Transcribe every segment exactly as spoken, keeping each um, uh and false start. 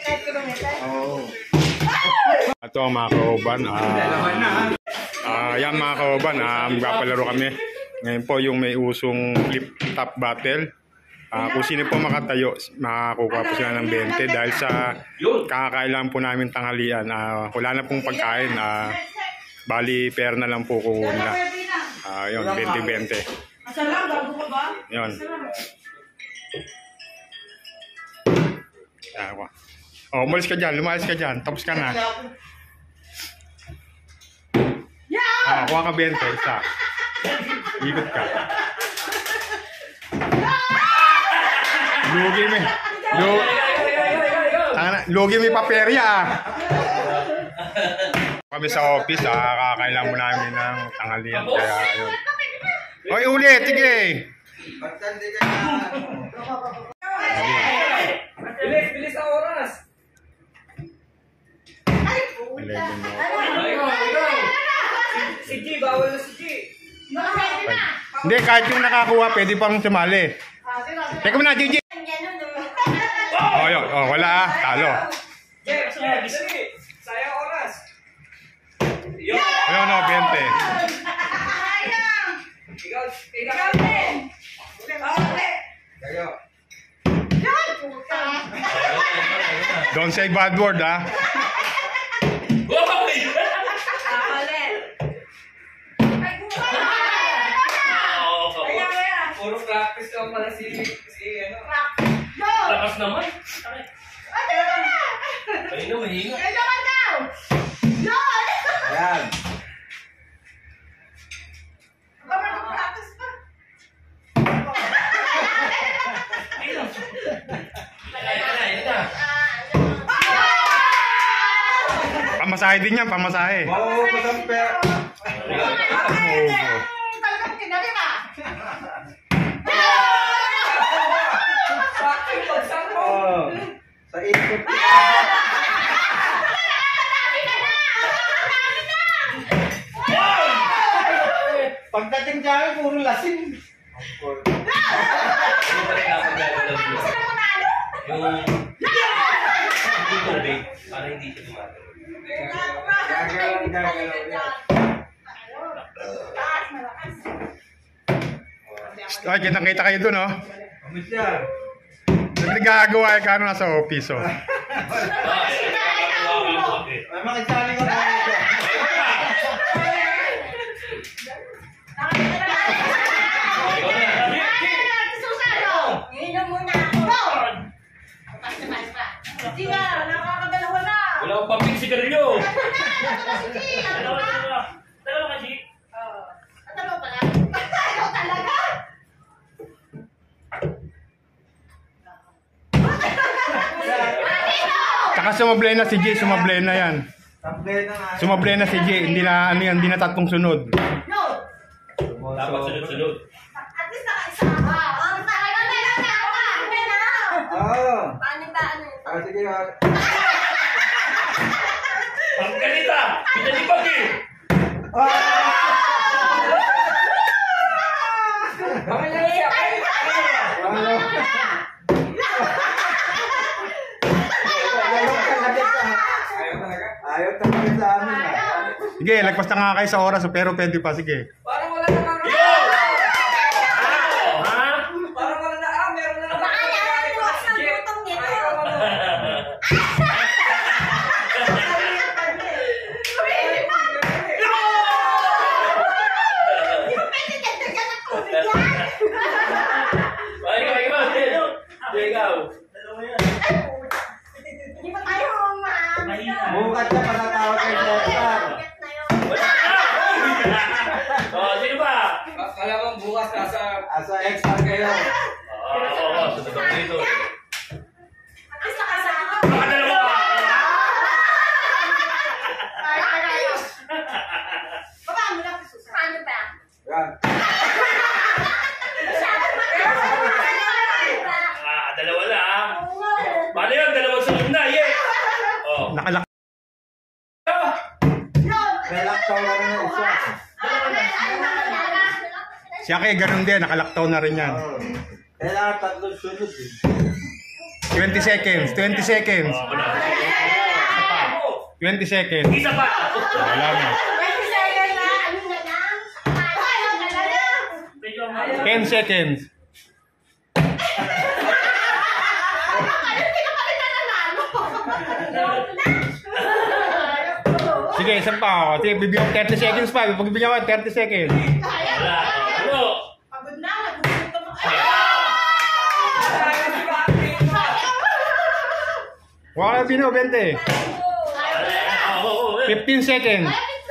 Oo. Ito mga kauban. Ah, uh, yan mga kauban. Ah, magpapalaro kami. Ngayon po yung may usong flip top battle. Uh, kung sino po makatayo, makakuha po sila ng twenty dahil sa kakakailan po namin tanghalian. Uh, wala na pong pagkain. Uh, bali, pera na lang po kukuha nila. Uh, yun, twenty twenty. Yun. Uh, oh, umalis ka dyan, lumayas ka dyan. Tapos ka na. Ah, kuha ka twenty, isa. Ikot ka. Lugi mi. Lugi. Lugi mi paperya ah. Kami sa office ah, kakailan mo namin ng tanghalian kaya ayun. Hoy ulit, sige. Bilis, bilis ang oras. Si G, bawal na si G. Hindi, kahit yung nakakuha, pwede pang sumali. Teka mo na, Gigi. Oh, yun. Oh, wala ah. Talo. Sayang oras. Ayun, no, twenty. Ikaw, ikaw. Kayo. Don't say bad word, ah. Puro practice lang pala si, si ano. Lakas naman. Ay na, mahinga. Ay naman daw! Yun! Ayan. Baka nag-practice pa. Pamasahe din yan, pamasahe. Oo, pasampe. Oo. Talagang kinalim ah. Sa ikot. Pagdating dyan, puro lasing. Yung tubig, para hindi siya dumating. Gagalaw, gagalaw. Ay, kitang-kita kayo dun, oh. Kamis yan. Nagagawa yung kano nasa office, oh. Ay, makisali ko na ito. Hindi nga, nakakadalawa na. Wala akong pambing sigarilyo. Dalawa dalawa. Dalawa kasi. At dalawa pala. Ikaw talaga? Tsaka sumablay na si J, sumablay na yan. Tablay na nga. Sumablay na si J, hindi na, ano yan, hindi na tatlong sunod. No. Dapat sunod-sunod. At least naka-isa ka. Ang talaga na lang ako. Ano na? Oo. Paano ba ano yun? Ah, sige. Ang ganita! Binalibag eh! Ayaw talaga sa amin ah. Sige, lagpas na nga kayo sa oras, pero pwede pa, sige. Parang wala na kang ha? Parang wala na ah, meron na naman. Baka nakaluwas ng butong nito. Bukat ka para tawag kay Cesar. Oh, sino ba? Kala mo bukas asa asa extra kayo. Oo, oo, sunod dito. Asa ka sa ako. Baba mo lang sa paano ba? Yan. Ah, dalawa lang. Paano yun? Dalawang sunod na, yeah. Oh. Nakalak. May lockdown na rin yung isa. Siya kay ganun din, nakalaktaw na rin yan. Kailangan tatlong sunod eh. twenty seconds, twenty seconds, Oh, wala. Isa pa. twenty seconds. Isa pa. Wala na. twenty seconds na. Ano na lang? Ano na lang? Medyo ang- ten seconds. Ano, sino pa rin nananalo? Sige, isang pa ako. Sige, bibigyan ko thirty seconds pa. Bibigyan ko thirty seconds. Wala. Ano? Pagod na, nagugutom ako. Wala Pino, twenty. Oo, oo, oo. fifteen seconds.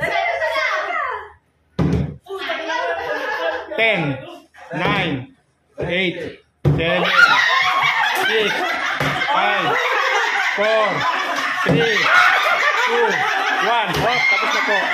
ten, nine, eight, seven, six, five, four, three, two, one. Oh, tapos na po.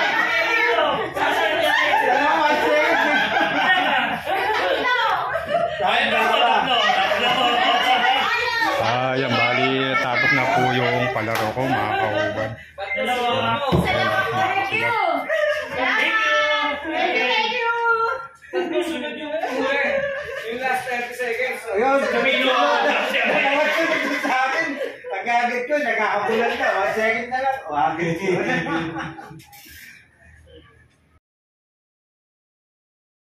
Ay, tatlo, tatlo, tatlo. Ah, yan, bali, tapos na po yung palaro ko, mga kauban. Thank you. Thank you. Thank you. Sunod yung huli. Yung last thirty seconds. Ayun, Sabihin nyo, Tawag ko dito sa akin. Pag-agad ko, nagkakabulan ka. One second na lang. Wag.